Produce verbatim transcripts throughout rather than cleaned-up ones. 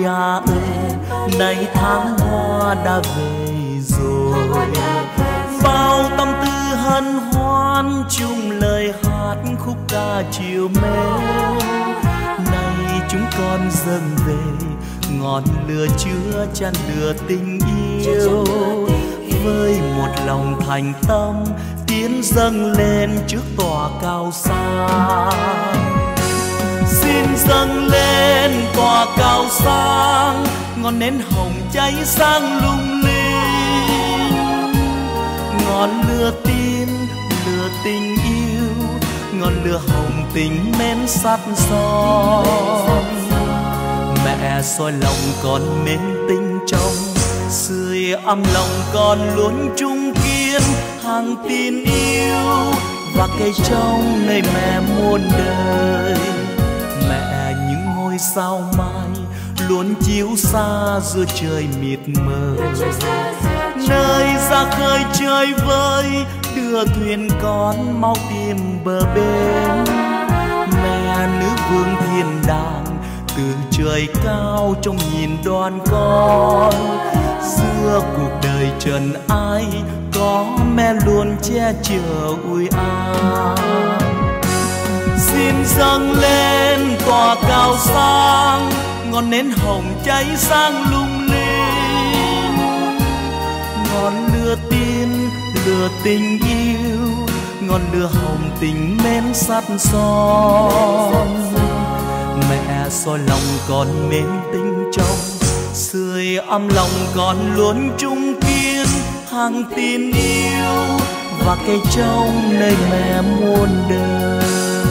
Maria ơi, này tháng hoa đã về rồi. Bao tâm tư hân hoan chung lời hát khúc ca chiều mến. Nay chúng con dâng về ngọn lửa chứa chan lửa tình yêu. Với một lòng thành tâm tiến dâng lên trước tòa cao sang. Xin dâng lên tòa cao sang, ngọn nến hồng cháy sáng lung linh. Ngọn lửa tin, lửa tình yêu, ngọn lửa hồng tình mến sắt son. Mẹ soi lòng con mến tinh trong, sưởi ấm lòng con luôn chung kiên. Hàng tin yêu và cây trong nơi mẹ muôn đời. Mẹ những ngôi sao mai luôn chiếu xa giữa trời mịt mờ. Nơi ra khơi chơi vơi, đưa thuyền con mau tìm bờ bên. Mẹ nữ vương thiên đàng từ trời cao trông nhìn đoan con. Giữa cuộc đời trần ai có mẹ luôn che chở ủi an. Xin dâng lên tòa cao sang, ngọn nến hồng cháy sáng lung linh. Ngọn lửa tin, lửa tình yêu, ngọn lửa hồng tình mến sắt son. Mẹ soi lòng con mến tinh trong, sưởi ấm lòng con luôn chung kiên. Hàng tin yêu và cây trong nơi mẹ muôn đời.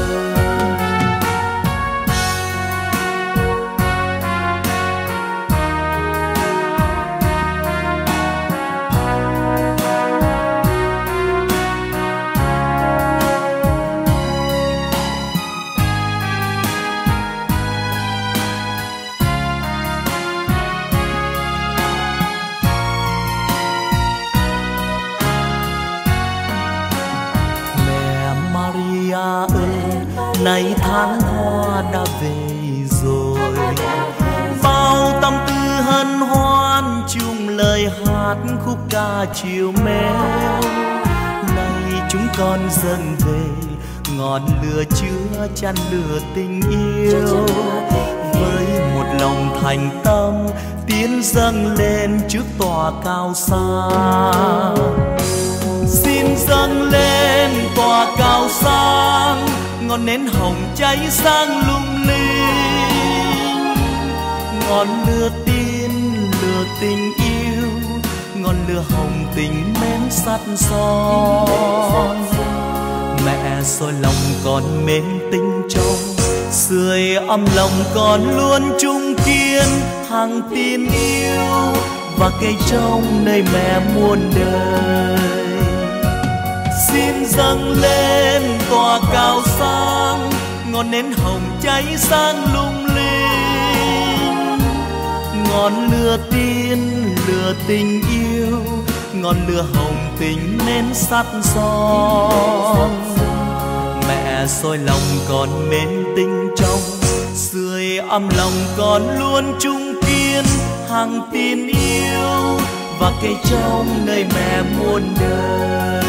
Này tháng hoa đã về rồi. Bao tâm tư hân hoan chung lời hát khúc ca chiều mến. Nay chúng con dâng về ngọn lửa chứa chan lửa tình yêu. Với một lòng thành tâm tiến dâng lên trước tòa cao sang. Xin dâng lên tòa cao sang, ngọn nến hồng cháy sáng lung linh. Ngọn lửa tin, lửa tình yêu, ngọn lửa hồng tình mến sắt son. Mẹ soi lòng con mến tinh trong, sưởi ấm lòng con luôn chung kiên. Hàng tin yêu và cây trong nơi mẹ muôn đời. Xin dâng lên tòa cao sang, ngọn nến hồng cháy sáng lung linh. Ngọn lửa tin, lửa tình yêu, ngọn lửa hồng tình mến sắt son. Mẹ soi lòng con mến tinh trong, sưởi ấm lòng con luôn chung kiên. Hàng tin yêu và cây trong nơi mẹ muôn đời.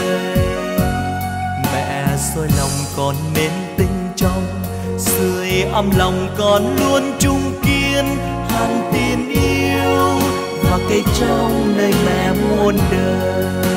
Mẹ soi lòng con mến tinh trong, sưởi ấm lòng con luôn chung kiên. Hàng tin yêu và cây trong nơi mẹ muôn đời.